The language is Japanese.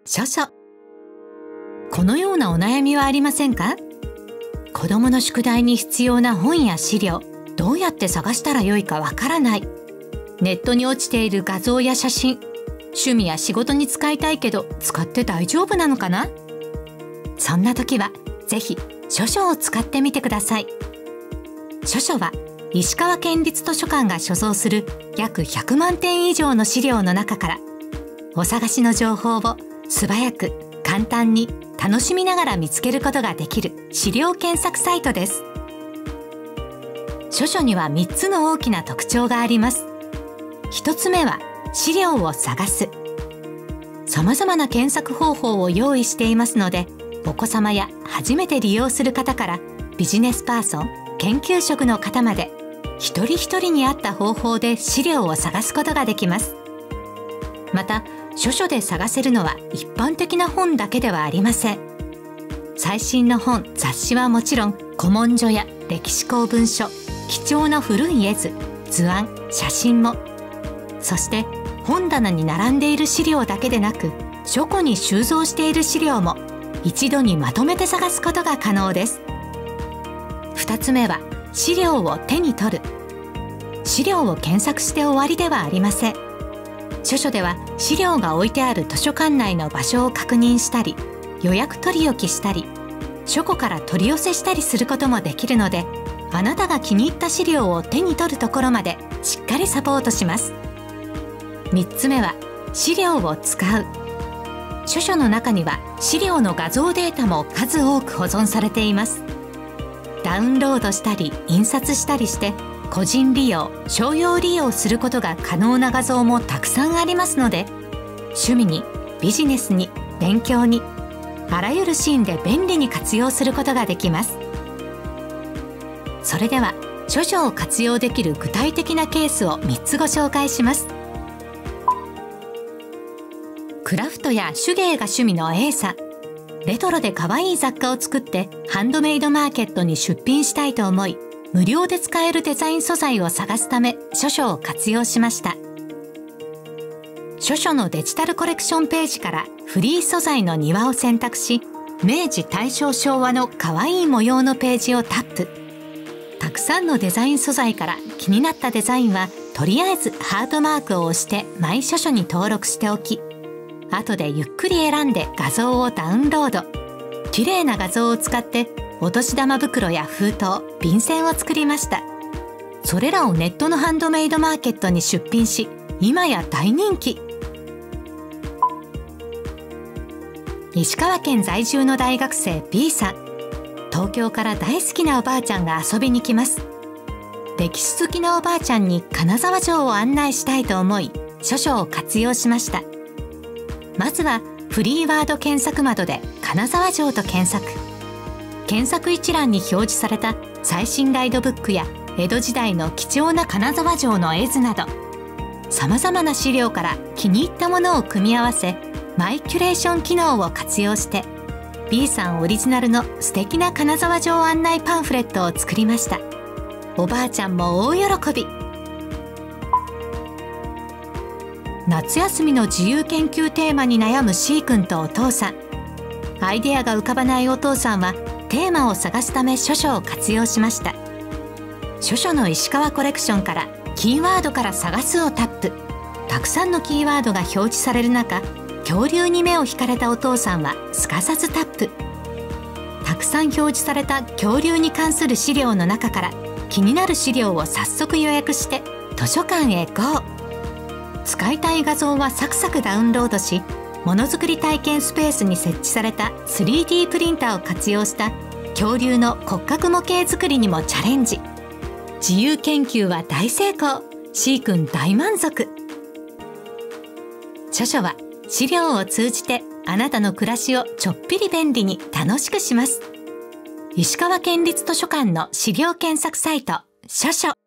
書書。このようなお悩みはありませんか？子どもの宿題に必要な本や資料、どうやって探したらよいかわからない。ネットに落ちている画像や写真、趣味や仕事に使いたいけど使って大丈夫なのかな？そんな時はぜひ書書を使ってみてください。書書は石川県立図書館が所蔵する約100万点以上の資料の中からお探しの情報を素早く簡単に楽しみながら見つけることができる資料検索サイトです。書書には3つの大きな特徴があります。1つ目は資料を探す。さまざまな検索方法を用意していますので、お子様や初めて利用する方からビジネスパーソン、研究職の方まで一人一人に合った方法で資料を探すことができます。また書書で探せるのは一般的な本だけではありません。最新の本、雑誌はもちろん、古文書や歴史公文書、貴重な古い絵図、図案、写真も、そして本棚に並んでいる資料だけでなく、書庫に収蔵している資料も一度にまとめて探すことが可能です。2つ目は資料を手に取る。資料を検索して終わりではありません。書書では資料が置いてある図書館内の場所を確認したり、予約取り置きしたり、書庫から取り寄せしたりすることもできるので、あなたが気に入った資料を手に取るところまでしっかりサポートします。3つ目は資料を使う。書書の中には資料の画像データも数多く保存されています。ダウンロードしたり印刷したりして個人利用、商用利用することが可能な画像もたくさんありますので、趣味に、ビジネスに、勉強に、あらゆるシーンで便利に活用することができます。それでは書書を活用できる具体的なケースを3つご紹介します。クラフトや手芸が趣味の A さん。レトロで可愛い雑貨を作ってハンドメイドマーケットに出品したいと思い、無料で使えるデザイン素材を探すため書書を活用しました。書書のデジタルコレクションページからフリー素材の庭を選択し、明治大正昭和の可愛い模様のページをタップ。たくさんのデザイン素材から気になったデザインはとりあえずハートマークを押してマイ書書に登録しておき、後でゆっくり選んで画像をダウンロード。綺麗な画像を使ってお年玉袋や封筒、便箋を作りました。それらをネットのハンドメイドマーケットに出品し、今や大人気。石川県在住の大学生 B さん。東京から大好きなおばあちゃんが遊びに来ます。歴史好きなおばあちゃんに金沢城を案内したいと思い、書書を活用しました。まずはフリーワード検索窓で金沢城と検索。検索一覧に表示された最新ガイドブックや江戸時代の貴重な金沢城の絵図など、さまざまな資料から気に入ったものを組み合わせ、マイキュレーション機能を活用して B さんオリジナルの素敵な金沢城案内パンフレットを作りました。おばあちゃんも大喜び。夏休みの自由研究テーマに悩む C 君とお父さん。アイデアが浮かばないお父さんはテーマを探すため書書を活用しました。書書の石川コレクションからキーワードから探すをタップ。たくさんのキーワードが表示される中、恐竜に目を引かれたお父さんはすかさずタップ。たくさん表示された恐竜に関する資料の中から気になる資料を早速予約して図書館へ GO。 使いたい画像はサクサクダウンロードし、ものづくり体験スペースに設置された 3D プリンターを活用した恐竜の骨格模型作りにもチャレンジ。自由研究は大成功。 C 君大満足。書書は資料を通じてあなたの暮らしをちょっぴり便利に楽しくします。石川県立図書館の資料検索サイト書書。